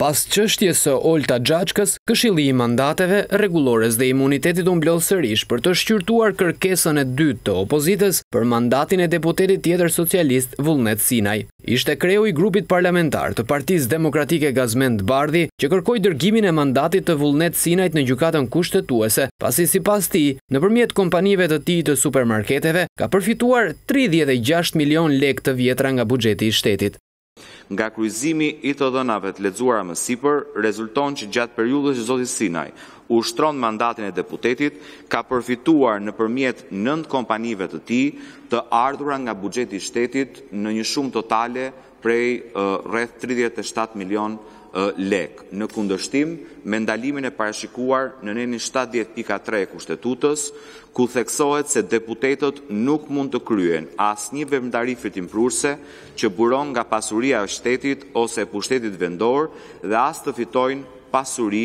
Pas çështjes së Olta Xhaçkës, Këshilli i Mandateve, Rregullores dhe Imunitetit u mblodh sërish për të shqyrtuar kërkesën e dytë të opozitës për mandatin e deputetit tjetër socialist Vullnet Sinaj. Ishte kreu i grupit parlamentar të Partisë Demokratike Gazmend Bardhi që kërkoi dërgimin e mandatit të Vullnet Sinajt në gjykatën kushtetuese, pasi sipas tij, nëpërmjet kompanive të tij të supermarketeve, ka përfituar 36 milion lekë të vjetra nga buxheti i shtetit. Nga kryqëzimi i të dhënave të lexuara më sipër, rezulton që gjatë periudhës që zoti Sinaj ushtron mandatin e deputetit, ka përfituar nëpërmjet 9 kompanive të tij të ardhura nga buxheti i shtetit në një shumë totale prej rreth 37 milion lek, në kundërshtim me ndalimin e parashikuar në nenin 70.3 e Kushtetutës, ku theksohet se deputetët nuk mund të kryen asnjë veprimtari fitimprurse që buron nga pasuria e shtetit ose e pushtetit vendor dhe as të fitojnë pasuri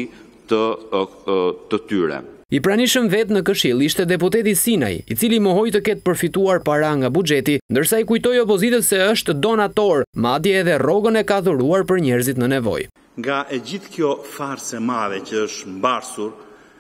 të tyre. I pranishëm vetë në Këshill ishte deputeti Sinaj, i cili mohoi të ketë përfituar para nga buxheti, ndërsa i kujtoi opozitës se është donator, madje edhe rrogën e ka dhuruar për njerëzit në nevojë. Nga e gjithë kjo farsë e madhe që është mbarsur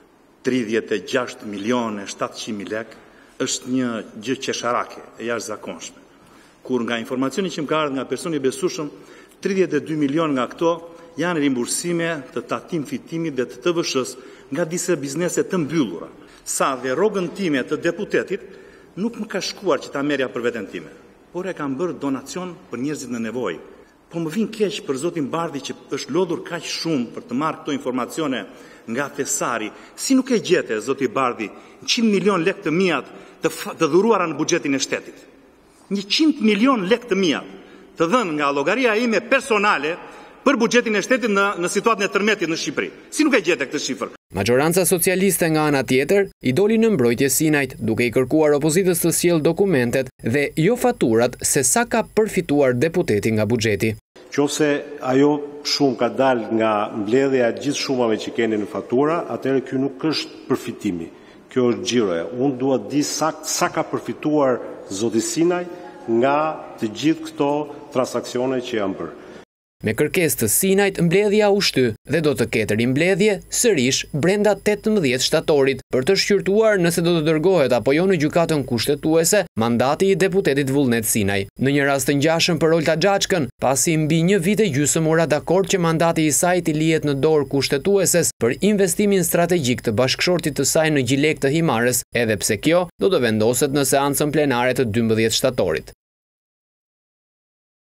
36 milione 700.000 lekë, është një gjë qesharake e jashtëzakonshme. Kur nga informacioni që më ka ardhur nga personi i besueshëm, 32 milion nga këto janë rimbursime të tatim fitimit dhe të TVSH-s nga disa biznese të mbyllura. Sa dhe rrogën time të deputetit nuk më ka shkuar që ta merja për veten time, por e kam bërë donacion për njerëzit në nevojë. Po më vin keq për zotin Bardhi që është lodhur kaq shumë për të marrë këto informacione nga Thesari. Si nuk e gjete zoti Bardhi 100 milion lekë të mijat të dhuruara në buxhetin e shtetit? 100 milion lekë të mijat të dhënë nga llogaria ime personale për buxhetin e shtetit në situatën e tërmetit në Shqipëri. Si nuk e gjete këtë shifër? Majoranca socialiste nga ana tjetër i doli në mbrojtje Sinajt, duke i kërkuar opozitës të sjellë dokumentet dhe jo faturat se sa ka përfituar deputeti nga buxheti. Qofse ajo shumë ka dalë nga mbledhja e gjithë shumave që keni në fatura, atëherë ky nuk është përfitimi. Kjo është xhiroja. Unë dua të di sa ka përfituar zoti Sinaj nga të gjithë këto transaksione që janë bërë. Me kërkesë të Sinajt, mbledhja u shty dhe do të ketë rimbledhje sërish brenda 18 shtatorit për të shqyrtuar nëse do të dërgohet apo jo në gjykatën kushtetuese mandati i deputetit Vullnet Sinaj. Në një rast të ngjashëm për Olta Xhaçkën, pasi mbi një vit e gjysmë ora dakord që mandati i saj të lihet në dorë kushtetueses për investimin strategjik të bashkëshortit të saj në Gjilek të Himarës, edhe pse kjo do të vendoset në seancën plenare të 12 shtatorit.